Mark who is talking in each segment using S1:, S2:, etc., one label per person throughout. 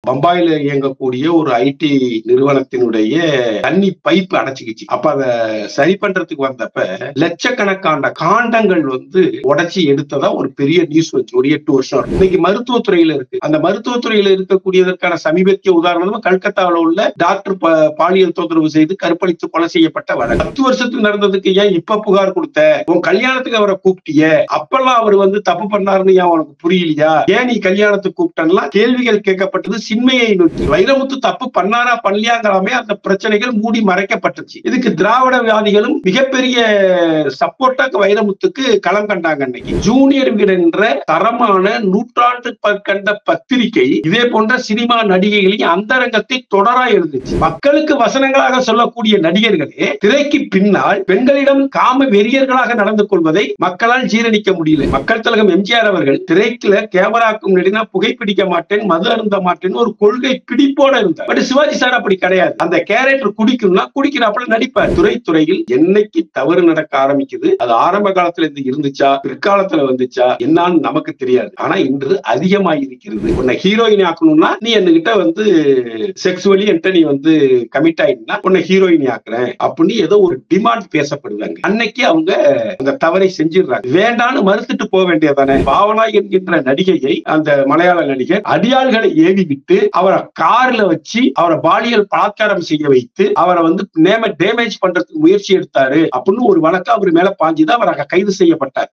S1: பம்பாயில இயங்கக்கூடிய ஒரு ஐடி நிறுவனத்தினுடைய தண்ணி பைப்பு அடைச்சிக்கிச்சு. அப்ப அதை சரி பண்றதுக்கு வந்தப்ப லட்சக்கணக்கான காண்டங்கள் உடைச்சி எடுத்ததா ஒரு பெரிய நியூஸ் வச்சு ஒரு 8 வருஷம். இன்னைக்கு மருத்துவத்துறையில இருக்கு. அந்த மருத்துவத்துறையில இருக்கக்கூடியதற்கான சமீபத்திய உதாரணம் கல்கத்தாவில் உள்ள டாக்டர் பாலியல் தொந்தரவு செய்து கற்பழித்து கொலை செய்யப்பட்ட வழக்கு. 10 வருஷத்துக்கு நடந்ததுக்கு ஏன் இப்ப புகார் கொடுத்த? உன் கல்யாணத்துக்கு அவரை கூப்பிட்டிய, அப்பெல்லாம் அவர் தப்பு பண்ணாருன்னு ஏன் உனக்கு புரியலையா? ஏன் நீ கல்யாணத்துக்கு கூப்பிட்டா கேள்விகள் கேட்கப்பட்டது. சின்மையை நோக்கி வைரமுத்து தப்பு பண்ணாரா பண்ணலையாங்கிறாமே அந்த பிரச்சனைகள் மூடி மறைக்கப்பட்டுச்சு. இதுக்கு திராவிடவாதிகளும் மிகப்பெரிய சப்போர்ட்டாக வைரமுத்துக்கு களம் கண்டாங்க. அன்னைக்கு ஜூனியர் வீரன் என்ற தரமான நூற்றாண்டு கண்ட பத்திரிகை இதே போன்ற சினிமா நடிகைகளின் அந்தரங்கத்தை தொடரா எழுதுச்சு. மக்களுக்கு வசனங்களாக சொல்லக்கூடிய நடிகர்களே திரைக்கு பின்னால் பெண்களிடம் காம வெறியர்களாக நடந்து கொள்வதை மக்களால் ஜீரணிக்க முடியல. மக்கள் தலைவர் எம்ஜிஆர் அவர்கள் திரைக்குல கேமராக்கு முன்னாடி நான் புகைப்பிடிக்க மாட்டேன், மது அருந்த மாட்டேன்னு ஒரு கொள்கை பிடிப்போட இருந்தார். பட் சிவாஜி சார் அப்படி கிடையாது. அந்த கேரக்டர் குடிக்கும்னா குடிக்கிறாப்புல நடிப்பார். துறையில் என்னைக்கு தவறு நடக்க ஆரம்பிக்குது, அது ஆரம்ப காலத்துல இருந்து இருந்துச்சா பிற்காலத்துல வந்துச்சா என்னன்னு நமக்கு தெரியாது. ஆனா இன்று அதிகமாக இருக்கிறது. உன்னை ஹீரோயின் ஆக்கணும்னா நீ என்கிட்ட செக்ஸுவலி என்கிட்ட நீ கமிட் ஆயிடுனா உன்னை ஹீரோயின் ஆக்குறேன் அப்படின்னு ஏதோ ஒரு டிமாண்ட் பேசப்படுவாங்க. அன்னைக்கு அவங்க அந்த தவறை செஞ்சிடறாங்க. வேண்டான்னு மறுத்துட்டு போக வேண்டியதானே. பாவனா என்கின்ற நடிகையை அந்த மலையாள நடிகர் அடியாள்களை ஏவி விட்டு அவரை கார்ல வச்சு அவரை பாலியல் பலாத்காரம் செய்ய வைத்து அவரை டேமேஜ் பண்றதுக்கு முயற்சி எடுத்தாரு அப்படின்னு ஒரு வழக்கு அவர் மேல பாஞ்சுதான் அவர் கைது செய்யப்பட்டார்.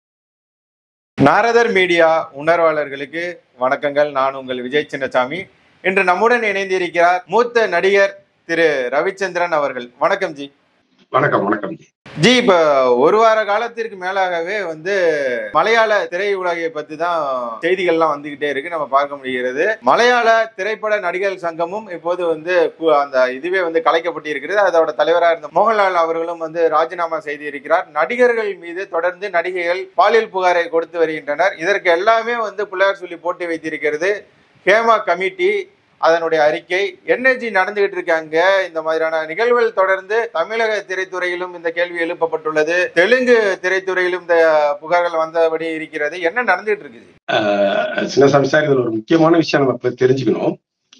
S2: நாரதர் மீடியா உணர்வாளர்களுக்கு வணக்கங்கள். நான் உங்கள் விஜய் சின்னசாமி. இன்று நம்முடன் இணைந்திருக்கிறார் மூத்த நடிகர் திரு ரவிச்சந்திரன் அவர்கள். வணக்கம் ஜி.
S1: வணக்கம். வணக்கம்
S2: ஜி. இப்ப ஒரு வார காலத்திற்கு மேலாகவே மலையாள திரையுலகை பத்தி தான் செய்திகள்லாம் வந்துகிட்டே இருக்கு, நம்ம பார்க்க முடிகிறது. மலையாள திரைப்பட நடிகர் சங்கமும் இப்போது அந்த இதுவே கலைக்கப்பட்டு இருக்கிறது. அதோட தலைவராக இருந்த மோகன்லால் அவர்களும் ராஜினாமா செய்திருக்கிறார். நடிகர்கள் மீது தொடர்ந்து நடிகைகள் பாலியல் புகாரை கொடுத்து வருகின்றனர். இதற்கு எல்லாமே பிள்ளையார் சொல்லி போட்டு வைத்திருக்கிறது ஹேமா கமிட்டி. அதனுடைய அறிக்கை என்னஜி நடந்துகிட்டு இருக்காங்க. இந்த மாதிரியான நிகழ்வுகள் தொடர்ந்து தமிழக திரைத்துறையிலும் இந்த கேள்வி எழுப்பப்பட்டுள்ளது. தெலுங்கு திரைத்துறையிலும் இந்த புகார்கள் வந்தபடி இருக்கிறது. என்ன நடந்துகிட்டு இருக்குது?
S1: சின்னசாமி சார், இதுல ஒரு முக்கியமான விஷயம் நம்ம தெரிஞ்சுக்கணும்.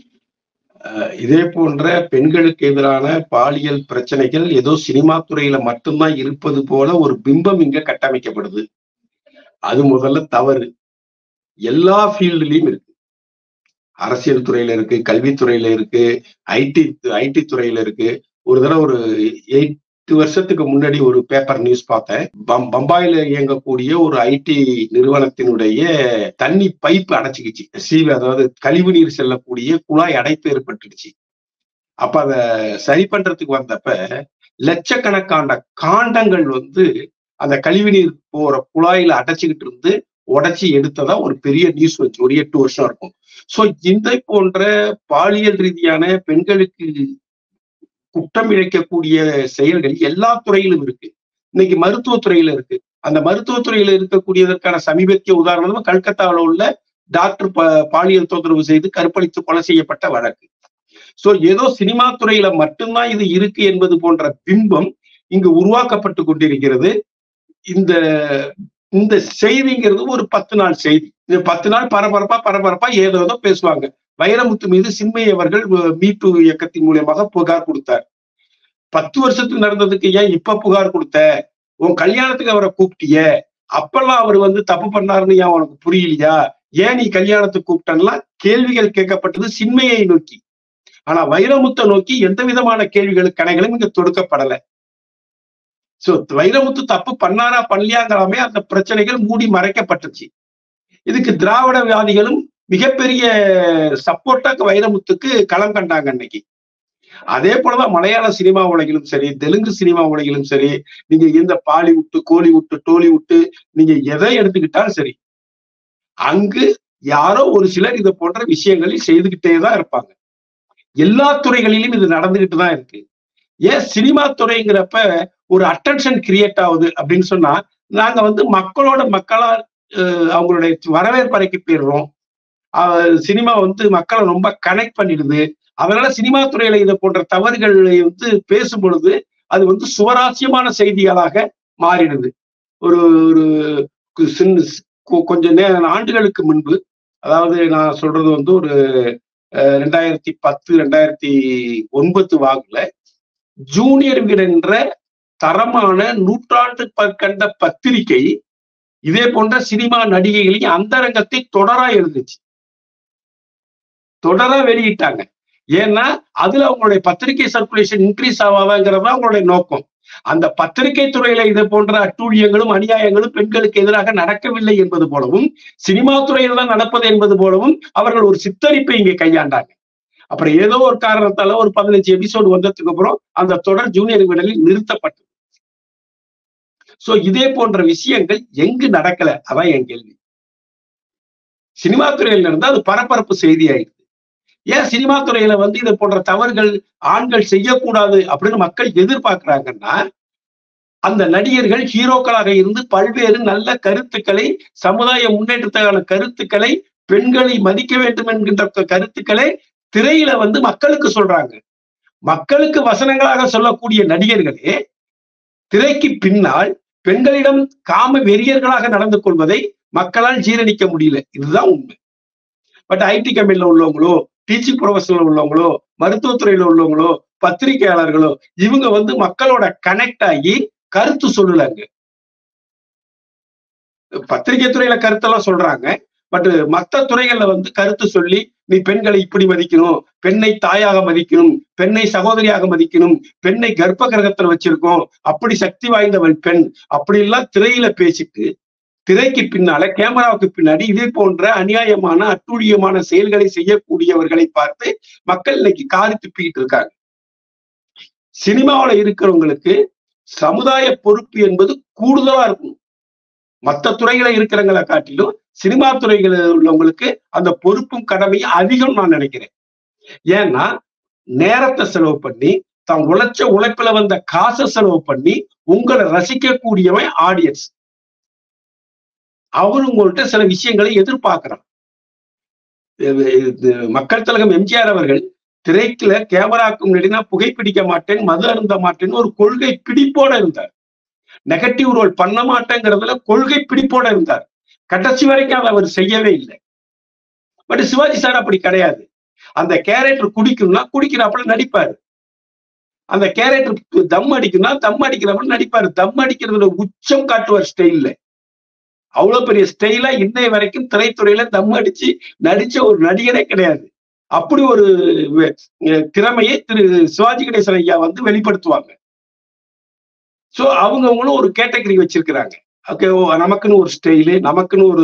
S1: இதே போன்ற பெண்களுக்கு எதிரான பாலியல் பிரச்சனைகள் ஏதோ சினிமா துறையில மட்டும்தான் இருப்பது போல ஒரு பிம்பம் இங்க கட்டமைக்கப்படுது. அது முதல்ல தவறு. எல்லா ஃபீல்டுலயும் இருக்கு. அரசியல் துறையில இருக்கு, கல்வித்துறையில இருக்கு, ஐடி துறையில இருக்கு. ஒரு தடவை ஒரு 8 வருஷத்துக்கு முன்னாடி ஒரு பேப்பர் நியூஸ் பார்த்தேன். பம்பாயில இயங்கக்கூடிய ஒரு ஐடி நிறுவனத்தினுடைய தண்ணி பைப்பு அடைச்சிக்கிச்சு. அதாவது கழிவு நீர் செல்லக்கூடிய குழாய் அடைப்பு ஏற்பட்டுடுச்சு. அப்ப அதை சரி பண்றதுக்கு வந்தப்ப லட்சக்கணக்கான காண்டங்கள் அந்த கழிவு நீர் போற குழாயில அடைச்சுக்கிட்டு இருந்து உடைச்சி எடுத்ததா ஒரு பெரிய நியூஸ் வச்சு ஒரு 8 வருஷம் இருக்கும். சோ இந்த போன்ற பாலியல் ரீதியான பெண்களுக்கு குற்றம் இழைக்கக்கூடிய செயல்கள் எல்லா துறையிலும் இருக்கு. இன்னைக்கு மருத்துவத்துறையில இருக்கு. அந்த மருத்துவத்துறையில இருக்கக்கூடியதற்கான சமீபத்திய உதாரணம் கல்கத்தாவில் உள்ள டாக்டர் பாலியல் தொந்தரவு செய்து கற்பழித்து கொலை செய்யப்பட்ட வழக்கு. சோ ஏதோ சினிமா துறையில மட்டும்தான் இது இருக்கு என்பது போன்ற பிம்பம் இங்கு உருவாக்கப்பட்டு கொண்டிருக்கிறது. இந்த செய்திங்கிறது ஒரு 10 நாள் செய்தி. 10 நாள் பரபரப்பா ஏதோ பேசுவாங்க. வைரமுத்து மீது சின்மயி அவர்கள் மீட்டு இயக்கத்தின் மூலமாக புகார் கொடுத்தார். 10 வருஷத்துக்கு நடந்ததுக்கு ஏன் இப்ப புகார் கொடுத்த? உன் கல்யாணத்துக்கு அவரை கூப்பிட்டிய, அப்பெல்லாம் அவர் தப்பு பண்ணாருன்னு ஏன் உனக்கு புரியலையா? ஏன் நீ கல்யாணத்துக்கு கூப்பிட்டா கேள்விகள் கேட்கப்பட்டது சின்மையை நோக்கி. ஆனா வைரமுத்தை நோக்கி எந்த விதமான கேள்விகளுக்கு கணைகளும் இங்க தொடுக்கப்படல. சோ வைரமுத்து தப்பு பண்ணாரா பண்ணலையாங்கிறாமே அந்த பிரச்சனைகள் மூடி மறைக்கப்பட்டுச்சு. இதுக்கு திராவிடவாதிகளும் மிகப்பெரிய சப்போர்ட்டாக வைரமுத்துக்கு களம் கண்டாங்க அன்னைக்கு. அதே போலதான் மலையாள சினிமா உலகிலும் சரி, தெலுங்கு சினிமா உலகிலும் சரி, நீங்க இந்த பாலிவுட், கோலிவுட், டோலிவுட் நீங்க எதை எடுத்துக்கிட்டாலும் சரி, அங்கு யாரோ ஒரு சிலர் இதை போன்ற விஷயங்களில் செய்துகிட்டேதான் இருப்பாங்க. எல்லா துறைகளிலும் இது நடந்துகிட்டு தான் இருக்கு. ஏன் சினிமா துறைங்கிறப்ப ஒரு அட்டென்ஷன் கிரியேட் ஆகுது அப்படின்னு சொன்னா, நாங்க மக்களா அவங்களுடைய வரவேற்பறைக்கு போயிடுறோம். சினிமா மக்களை ரொம்ப கனெக்ட் பண்ணிடுது. அதனால சினிமா துறையில இதை போன்ற தவறுகளை பேசும் பொழுது அது சுவராசியமான செய்திகளாக மாறிடுது. ஒரு கொஞ்ச ஆண்டுகளுக்கு முன்பு, அதாவது நான் சொல்றது ஒரு 2010 2009 வாக்குல ஜூனியர் வீரன் என்ற தரமான நூற்றாண்டு கண்ட பத்திரிகை இதே போன்ற சினிமா நடிகைகளின் அந்தரங்கத்தை தொடரா எழுதுச்சு, தொடரா வெளியிட்டாங்க. ஏன்னா அதுல அவங்களுடைய பத்திரிகை சர்க்குலேஷன் இன்க்ரீஸ் ஆவாங்கிறதா அவங்களுடைய நோக்கம். அந்த பத்திரிகை துறையில இது போன்ற அட்டூழியங்களும் அநியாயங்களும் பெண்களுக்கு எதிராக நடக்கவில்லை என்பது போலவும், சினிமா துறையில தான் நடப்பது என்பது போலவும் அவர்கள் ஒரு சித்தரிப்பை இங்கே கையாண்டாங்க. அப்புறம் ஏதோ ஒரு காரணத்தால ஒரு 15 எபிசோடு வந்ததுக்கு அப்புறம் அந்த தொடர் ஜூனியர் விடலில் நிறுத்தப்பட்டது. சோ இதே போன்ற விஷயங்கள் எங்கு நடக்கல, அதான் என் கேள்வி. சினிமா துறையில இருந்தா அது பரபரப்பு செய்தி ஆயிடுது. ஏன் சினிமா துறையில இது போன்ற தவறுகள் ஆண்கள் செய்யக்கூடாது அப்படின்னு மக்கள் எதிர்பார்க்கிறாங்கன்னா, அந்த நடிகர்கள் ஹீரோக்களாக இருந்து பல்வேறு நல்ல கருத்துக்களை, சமுதாய முன்னேற்றத்துக்கான கருத்துக்களை, பெண்களை மதிக்க வேண்டும் என்கின்ற கருத்துக்களை திரையில மக்களுக்கு சொல்றாங்க. மக்களுக்கு வசனங்களாக சொல்லக்கூடிய நடிகர்களே திரைக்கு பின்னால் பெண்களிடம் காம வெறியர்களாக நடந்து கொள்வதை மக்களால் ஜீரணிக்க முடியல. இதுதான் உண்மை. பட் ஐடி கம்பெனில உள்ளவங்களோ, டீச்சிங் ப்ரொஃபஷனல் உள்ளவங்களோ, மருத்துவத்துறையில உள்ளவங்களோ, பத்திரிகையாளர்களோ இவங்க மக்களோட கனெக்ட் ஆகி கருத்து சொல்லலங்க. பத்திரிகை துறையில கருத்தெல்லாம் சொல்றாங்க. பட் மற்ற துறைகள்ல கருத்து சொல்லி, நீ பெண்களை இப்படி மதிக்கணும், பெண்ணை தாயாக மதிக்கணும், பெண்ணை சகோதரியாக மதிக்கணும், பெண்ணை கர்ப்ப கிரகத்துல வச்சிருக்கோம், அப்படி சக்தி வாய்ந்தவள் பெண், அப்படி எல்லாம் திரையில பேசிட்டு திரைக்கு பின்னால கேமராவுக்கு பின்னாடி இதே போன்ற அநியாயமான அட்டூழியமான செயல்களை செய்யக்கூடியவர்களை பார்த்து மக்கள் இன்னைக்கு காரி துப்பிக்கிட்டு இருக்காங்க. சினிமாவில இருக்கிறவங்களுக்கு சமுதாய பொறுப்பு என்பது கூடுதலா இருக்கும். மற்ற துறைகளை இருக்கிறவங்களை காட்டிலும் சினிமா துறைகளில் உள்ளவங்களுக்கு அந்த பொறுப்பும் கடமையும் அதிகம் நான் நினைக்கிறேன். ஏன்னா நேரத்தை செலவு பண்ணி, தான் உழைச்ச உழைப்புல வந்த காசை செலவு பண்ணி உங்களை ரசிக்கக்கூடியவன் ஆடியன்ஸ். அவரு உங்கள்கிட்ட சில விஷயங்களை எதிர்பார்க்கிறான். மக்கள் திலகம் எம்ஜிஆர் அவர்கள் திரைக்குல கேமராக்கு முன்னாடினா புகைப்பிடிக்க மாட்டேன், மது அருந்த மாட்டேன்னு ஒரு கொள்கை பிடிப்போட இருந்தார். நெகட்டிவ் ரோல் பண்ண மாட்டேங்கிறதுல கொள்கை பிடிப்போட இருந்தார். கடைசி வரைக்கும் அதை அவர் செய்யவே இல்லை. பட் சிவாஜி சார் அப்படி கிடையாது. அந்த கேரக்டர் குடிக்கணும்னா குடிக்கிறாப்புல நடிப்பாரு. அந்த கேரக்டர் தம் அடிக்கணும்னா தம் அடிக்கிறப்ப நடிப்பாரு. தம் அடிக்கிறதுல உச்சம் காட்டுவார் ஸ்டைல்ல. அவ்வளவு பெரிய ஸ்டைலா இன்னைய வரைக்கும் திரைத்துறையில தம் அடிச்சு நடிச்ச ஒரு நடிகரே கிடையாது. அப்படி ஒரு திறமையை திரு சிவாஜி கணேசன் ஐயா வெளிப்படுத்துவாங்க. சோ அவங்களும் ஒரு கேட்டகரி வச்சிருக்கிறாங்க. ஓகே, நமக்குன்னு ஒரு ஸ்டைலு, நமக்குன்னு ஒரு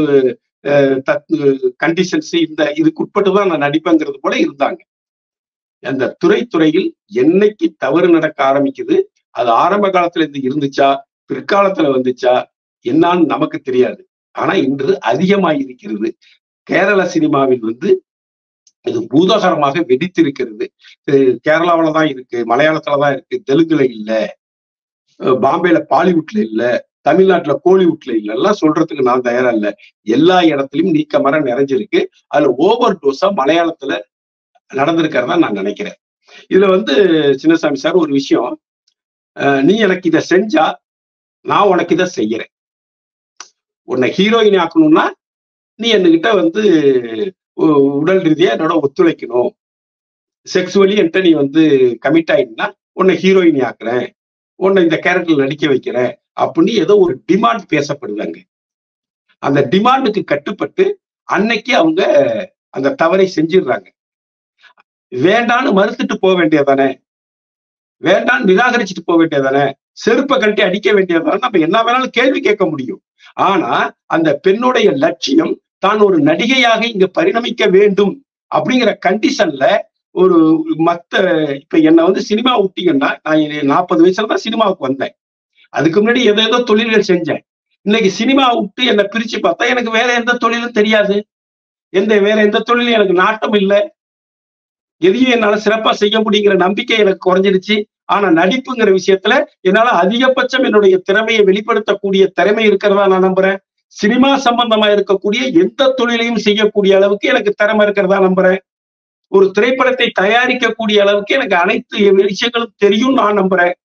S1: கண்டிஷன்ஸ், இதுக்கு உட்பட்டுதான் நான் நடிப்பேங்கிறது போல இருந்தாங்க. அந்த துறையில் என்னைக்கு தவறு நடக்க ஆரம்பிக்குது, அது ஆரம்ப காலத்துல இருந்து இருந்துச்சா, பிற்காலத்துல வந்துச்சா என்னன்னு நமக்கு தெரியாது. ஆனா இன்று அதிகமாக இருக்கிறது. கேரள சினிமாவில் இது பூதகரமாக வெடித்திருக்கிறது. கேரளாவில தான் இருக்கு, மலையாளத்துலதான் இருக்கு, தெலுங்குல இல்ல, பாம்பேல பாலிவுட்ல இல்ல, தமிழ்நாட்டுல கோலிவுட்ல இல்ல எல்லாம் சொல்றதுக்கு நான் தயாரா இல்ல. எல்லா இடத்துலயும் நீக்க மரம் நிறைஞ்சிருக்கு. அதுல ஓவர் டோஸா மலையாளத்துல நடந்திருக்கிறதா நான் நினைக்கிறேன். இதுல சின்னசாமி சார் ஒரு விஷயம், நீ எனக்கு இதை செஞ்சா நான் உனக்கு இதை செய்யறேன். உன்னை ஹீரோயின் ஆக்கணும்னா நீ என்கிட்ட உடல் ரீதியா என்னோட ஒத்துழைக்கணும். செக்ஸுவலி என்கிட்ட நீ கமிட் ஆயிடுனா உன்னை ஹீரோயின் ஆக்குறேன், உன்னை இந்த கேரக்டர்ல நடிக்க வைக்கிறேன் அப்படின்னு ஏதோ ஒரு டிமாண்ட் பேசப்படுவாங்க. அந்த டிமாண்டுக்கு கட்டுப்பட்டு அன்னைக்கு அவங்க அந்த தவறை செஞ்சிடுறாங்க. வேண்டான்னு மறுத்துட்டு போக வேண்டியதானே, வேண்டான்னு நிராகரிச்சுட்டு போக வேண்டியதானே, செருப்பை கழட்டி அடிக்க வேண்டியதானே, நம்ம என்ன வேணாலும் கேள்வி கேட்க முடியும். ஆனா அந்த பெண்ணுடைய லட்சியம் தான் ஒரு நடிகையாக இங்க பரிணமிக்க வேண்டும் அப்படிங்கிற கண்டிஷன்ல ஒரு இப்ப என்ன சினிமா விட்டீங்கன்னா, நான் 40 வயசுல தான் சினிமாவுக்கு வந்தேன். அதுக்கு முன்னாடி ஏதோ தொழில்கள் செஞ்சேன். இன்னைக்கு சினிமா விட்டு என்னை பிரிச்சு பார்த்தா எனக்கு வேற எந்த தொழிலும் தெரியாது, வேற எந்த தொழிலும் எனக்கு நாட்டம் இல்லை, எதையும் என்னால சிறப்பா செய்ய முடியுங்கிற நம்பிக்கை எனக்கு குறைஞ்சிருச்சு. ஆனா நடிப்புங்கிற விஷயத்துல என்னால அதிகபட்சம் என்னுடைய திறமையை வெளிப்படுத்தக்கூடிய திறமை இருக்கிறதா நான் நம்புறேன். சினிமா சம்பந்தமா இருக்கக்கூடிய எந்த தொழிலையும் செய்யக்கூடிய அளவுக்கு எனக்கு திறமை இருக்கிறதா நம்புறேன். ஒரு திரைப்படத்தை தயாரிக்கக்கூடிய அளவுக்கு எனக்கு அனைத்து விஷயங்களும் தெரியும் நான்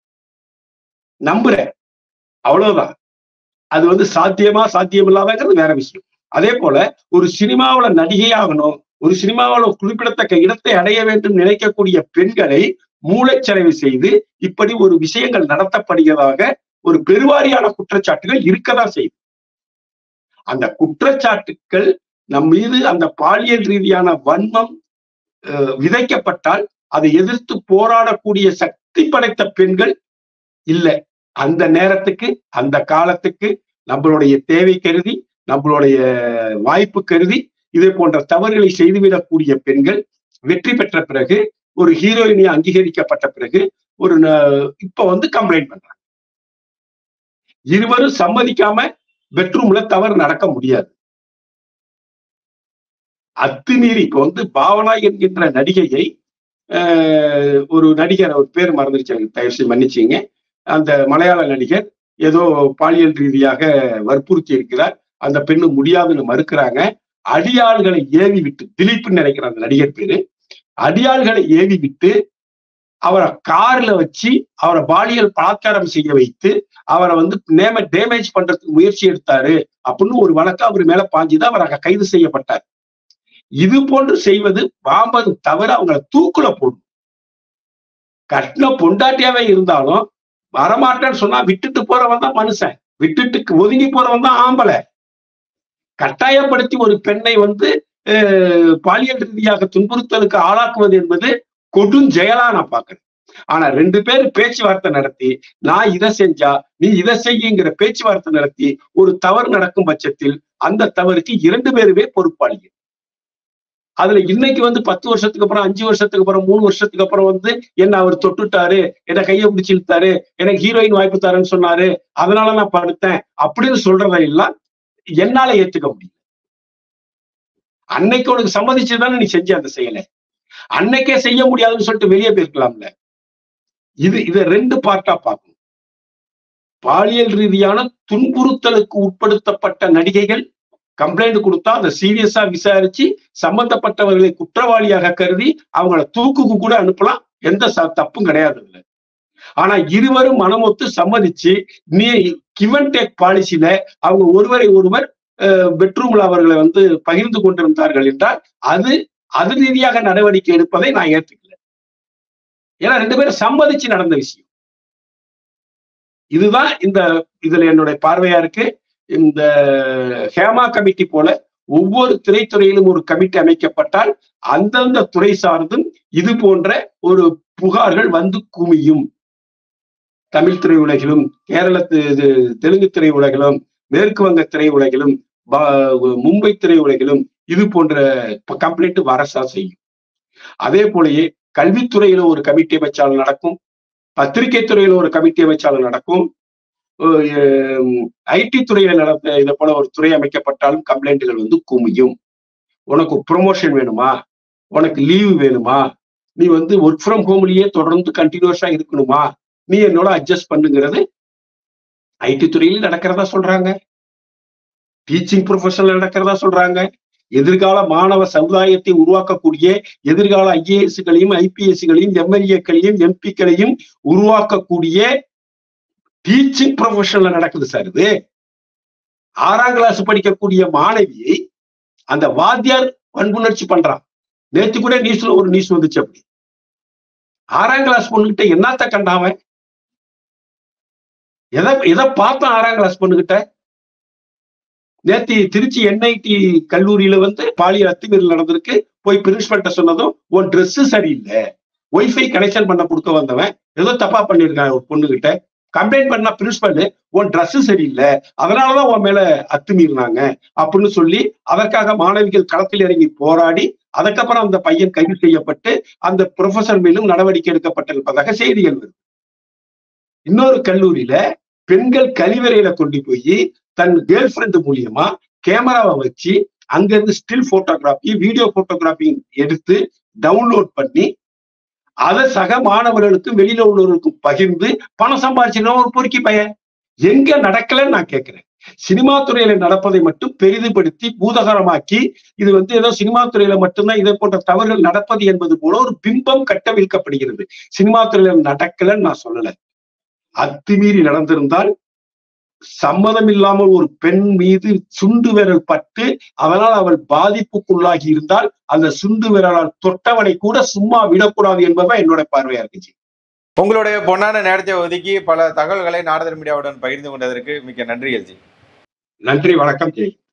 S1: நம்புறேன். அவ்வளவுதான். அது சாத்தியமா சாத்தியம் இல்லாதங்கிறது வேற விஷயம். அதே போல ஒரு சினிமாவுல நடிகை ஆகணும், ஒரு சினிமாவில் குறிப்பிடத்தக்க இடத்தை அடைய வேண்டும் நினைக்கக்கூடிய பெண்களை மூளைச்சலவை செய்து இப்படி ஒரு விஷயங்கள் நடத்தப்படுகிறதாக ஒரு பெருவாரியான குற்றச்சாட்டுகள் இருக்கதான் செய்யுது. அந்த குற்றச்சாட்டுக்கள் நம் மீது அந்த பாலியல் ரீதியான வன்மம் விதைக்கப்பட்டால் அதை எதிர்த்து போராடக்கூடிய சக்தி படைத்த பெண்கள் இல்லை. அந்த நேரத்துக்கு அந்த காலத்துக்கு நம்மளுடைய தேவை கருதி நம்மளுடைய வாய்ப்பு கருதி இதே போன்ற தவறுகளை செய்துவிடக்கூடிய பெண்கள் வெற்றி பெற்ற பிறகு ஒரு ஹீரோயினியா அங்கீகரிக்கப்பட்ட பிறகு ஒரு இப்ப கம்ப்ளைண்ட் பண்றாங்க. இருவரும் சம்மதிக்காம பெட்ரூம்ல தவறு நடக்க முடியாது. அத்துமீறி இப்ப பாவனா என்கின்ற நடிகையை ஒரு நடிகர், ஒரு பேர் மறந்துருச்சு, தயவு செய்து மன்னிச்சிங்க, அந்த மலையாள நடிகர் ஏதோ பாலியல் ரீதியாக வற்புறுத்தி இருக்கிறார். அந்த பெண்ணு முடியாதுன்னு மறுக்கிறாங்க. அடியாள்களை ஏவி விட்டு, திலீப்னு நினைக்கிற அந்த நடிகர் பேரு, அடியாள்களை ஏவி விட்டு அவரை கார்ல வச்சு அவரை பாலியல் பலாத்காரம் செய்ய வைத்து அவரை டேமேஜ் பண்றதுக்கு முயற்சி எடுத்தாரு அப்படின்னு ஒரு வழக்கு அவர் மேல பாஞ்சுதான் அவர் கைது செய்யப்பட்டார். இது போன்று செய்வது பாம்பது தவிர அவங்களை தூக்குல போடும். கட்டின பொண்டாட்டியாவே இருந்தாலும் வரமாட்டேன்னு சொன்னா விட்டுட்டு போறவன் தான் மனுஷன், விட்டுட்டு ஒதுங்கி போறவன் தான் ஆம்பளை. கட்டாயப்படுத்தி ஒரு பெண்ணை பாலியல் ரீதியாக துன்புறுத்தலுக்கு ஆளாக்குவது என்பது கொடுஞ்செயலா நான் பாக்குறேன். ஆனா 2 பேர் பேச்சுவார்த்தை நடத்தி நான் இதை செஞ்சா நீ இதை செய்யுங்கிற பேச்சுவார்த்தை நடத்தி ஒரு தவறு நடக்கும் பட்சத்தில் அந்த தவறுக்கு 2 பேருமே பொறுப்பாளிகள். அதுல இன்னைக்கு 10 வருஷத்துக்கு அப்புறம், 5 வருஷத்துக்கு அப்புறம், 3 வருஷத்துக்கு அப்புறம் என்ன அவர் தொட்டுட்டாரு, என்ன கையை பிடிச்சு இழுத்தாரு, எனக்கு ஹீரோயின் வாய்ப்பு தரேன்னு சொன்னாரு, அதனால நான் படுத்தேன் அப்படின்னு சொல்றதையெல்லாம் என்னால ஏத்துக்க முடியும். அன்னைக்கு உனக்கு சம்மதிச்சுதானே நீ செஞ்ச அந்த செயலை, அன்னைக்கே செய்ய முடியாதுன்னு சொல்லிட்டு வெளியே போயிருக்கலாம்ல. இதை 2 பார்ட்டா பார்க்கணும். பாலியல் ரீதியான துன்புறுத்தலுக்கு உட்படுத்தப்பட்ட நடிகைகள் கம்ப்ளைண்ட் கொடுத்தா அதை சீரியஸா விசாரிச்சு சம்பந்தப்பட்டவர்களை குற்றவாளியாக கருதி அவங்கள தூக்குக்கு கூட அனுப்பலாம், எந்த தப்பும் கிடையாது. ஆனா இருவரும் மனமொத்து சம்மதிச்சு நீ கிவ் அண்ட் டேக் பாலிசியில அவங்க ஒருவரை ஒருவர் பெட்ரூம்ல அவர்களை பகிர்ந்து கொண்டிருந்தார்கள் என்றால் அது ரீதியாக நடவடிக்கை எடுப்பதை நான் ஏற்றுக்கல. ஏன்னா 2 பேரும் சம்மதிச்சு நடந்த விஷயம். இதுதான் இதுல என்னுடைய பார்வையா இருக்கு. இந்த ஹேமா கமிட்டி போல ஒவ்வொரு திரைத்துறையிலும் ஒரு கமிட்டி அமைக்கப்பட்டால் அந்தந்த துறை சார்ந்தும் இது போன்ற ஒரு புகார்கள் குமியும். தமிழ் திரையுலகிலும், தெலுங்கு திரையுலகிலும், மேற்கு வங்க திரையுலகிலும், மும்பை திரையுலகிலும் இது போன்ற கம்ப்ளைண்ட் வரசா செய்யும். அதே போலயே கல்வித்துறையில ஒரு கமிட்டி அமைச்சாலும் நடக்கும், பத்திரிகை துறையில ஒரு கமிட்டி அமைச்சாலும் நடக்கும், ஐடி துறையில நடந்த இதை போல ஒரு துறை அமைக்கப்பட்டாலும் கம்ப்ளைண்ட்டுகள் குமியும். உனக்கு ப்ரொமோஷன் வேணுமா, உனக்கு லீவு வேணுமா, நீ ஒர்க் ஃப்ரம் ஹோம்லயே தொடர்ந்து கண்டினியூஸா இருக்கணுமா, நீ என்னோட அட்ஜஸ்ட் பண்ணுங்கிறது ஐடி துறையில் நடக்கிறதா சொல்றாங்க, டீச்சிங் ப்ரொஃபஷன்ல நடக்கிறதா சொல்றாங்க. எதிர்கால மாணவ சமுதாயத்தை உருவாக்கக்கூடிய எதிர்கால ஐஏஎஸ்களையும் ஐபிஎஸ்களையும் எம்எல்ஏக்களையும் எம்பிக்களையும் உருவாக்கக்கூடிய டீச்சிங் ப்ரொஃபஷன்ல நடக்குது சார். இது 6ஆம் கிளாஸ் படிக்கக்கூடிய மாணவியை அந்த வாத்தியார் வன்புணர்ச்சி பண்றான். நேற்று கூட நியூஸ்ல ஒரு நியூஸ் வந்துச்சு. அப்படி 6ஆம் கிளாஸ் பொண்ணுகிட்ட என்னத்த கண்டாவன், எதை பார்த்தான் 6ஆம் கிளாஸ் பொண்ணுகிட்ட? நேற்று திருச்சி என்ஐடி கல்லூரியில பாலியல் அத்துமீறல் நடந்திருக்கு. போய் பிரின்சிபல்கிட்ட சொன்னதும் உன் ட்ரெஸ் சரியில்லை, ஒய்ஃபை கனெக்ஷன் பண்ண கொடுக்க வந்தவன் ஏதோ தப்பா பண்ணிருக்கான் ஒரு பொண்ணுகிட்ட. கம்ப்ளைண்ட் பண்ணா பிரின்சிபல் உன் ட்ரெஸ் சரியில்லை அதனாலதான் உன் மேல அத்துமீறினாங்க அப்படின்னு சொல்லி அதற்காக மாணவிகள் களத்தில் இறங்கி போராடி அதுக்கப்புறம் அந்த பையன் கைது செய்யப்பட்டு அந்த ப்ரொஃபசர் மேலும் நடவடிக்கை எடுக்கப்பட்டிருப்பதாக செய்திகள் வருது. இன்னொரு கல்லூரியில பெண்கள் கழிவறையில கொண்டு போய் தன் கேர்ள் ஃப்ரெண்டு மூலியமா கேமராவை வச்சு அங்கிருந்து ஸ்டில் போட்டோகிராஃபி, வீடியோ போட்டோகிராஃபி எடுத்து டவுன்லோட் பண்ணி அதை சக மாணவர்களுக்கும் வெளியில உள்ளவர்களுக்கும் பகிர்ந்து பணம் சம்பாதிச்சுன்னா ஒரு பொறுக்கி பையன். எங்க நடக்கலன்னு நான் கேட்கிறேன். சினிமா துறையில நடப்பதை மட்டும் பெரிதுபடுத்தி பூதகரமாக்கி இது ஏதோ சினிமா துறையில மட்டும்தான் இதை போன்ற தவறுகள் நடப்பது என்பது போல ஒரு பிம்பம் கட்டவிழ்க்கப்படுகிறது. சினிமா துறையில நடக்கலன்னு நான் சொல்லல. அத்துமீறி நடந்திருந்தால் சம்மதம் இல்லாமல் ஒரு பெண் மீது சுண்டு விரல் பட்டு அதனால் அவள் பாதிப்புக்குள்ளாகி இருந்தால் அந்த சுண்டு விரலால் தொட்டவனை கூட சும்மா விடக்கூடாது என்பதுதான் என்னோட பார்வையா இருந்துச்சு.
S2: உங்களுடைய பொன்னான நேரத்தை ஒதுக்கி பல தகவல்களை நாரதன் மீடியாவுடன் பகிர்ந்து கொண்டதற்கு மிக்க நன்றி எல்ஜி.
S1: நன்றி, வணக்கம் ஜெய்.